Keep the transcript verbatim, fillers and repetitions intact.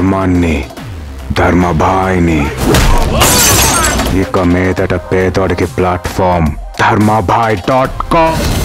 ధర్మాన్ని ధర్మభాయ్ని ఇక మీదట పేదోడికి ప్లాట్ఫామ్ ధర్మభాయ్ డాట్ కామ్